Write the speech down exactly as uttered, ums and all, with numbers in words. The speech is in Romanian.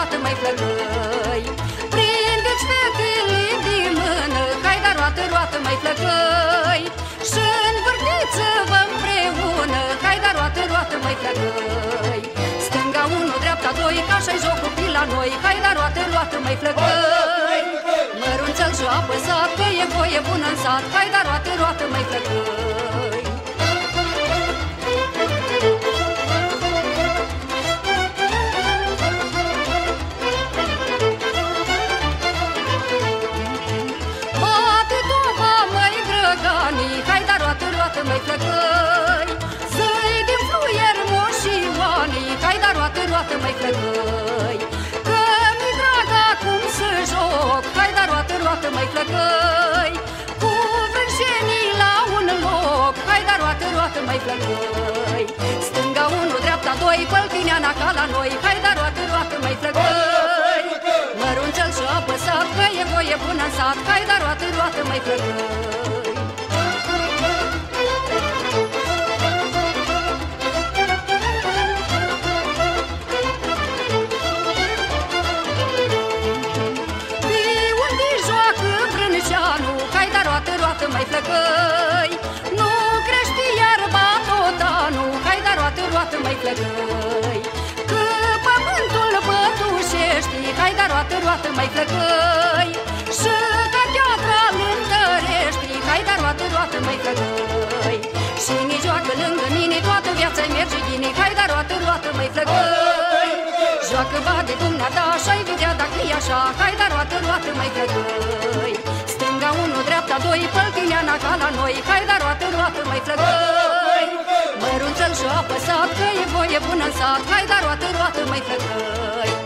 roată, mai flăcăi. Prindeți fetele din mână, hai da roată, roată, mai flăcăi. Și învârtiți-vă împreună, hai da roată, roată, mai flăcăi. Stânga unu, dreapta doi, ca așa-i jocul pe la noi, hai da roată, roată, mai flăcăi. Mărunțel și-o apăsat, că e voie bună în sat, hai da roată, roată, mai flăcăi. Bate toba, măi grăganii, hai da roată, roată, mai flăcăi. Să-i din fluier moșii oanii, hai da roată, roată, mai flăcăi. Că mi drag acum să joc, hai da roată, roată, mai flăcăi. Cu vrânjenii la un loc, hai da roată, roată, mai flăcăi. Stânga unu, dreapta doi, păltineana ca la noi, hai da roată, roată, mai flăcăi. Mărunțel și-o apăsat, că e voie bună în sat, hai da roată, roată, mai flăcăi. Hai da roată, roată, mai flăcăi. Nu crește iarba tot anul, hai da roată, roată, mai flăcăi. Că pământul pătușești, hai da roată, roată, mai flăcăi. Și ca gheatra îl-întărești, hai da roată, roată, mai flăcăi. Și nici joacă lângă mine, toată viața-i merge ghine, hai da roată, roată, mai flăcăi. Joacă bade dumneata, așa-i vedea dacă-i așa, hai da roată, roată, mai flăcăi. Stânga unu, dreapta doi, păltineana ca la noi, hai da roată, roată, mai flăcăi. Mărunțel și-o apăsat, că e voie bună în sat, hai da roată, roată, mai flăcăi.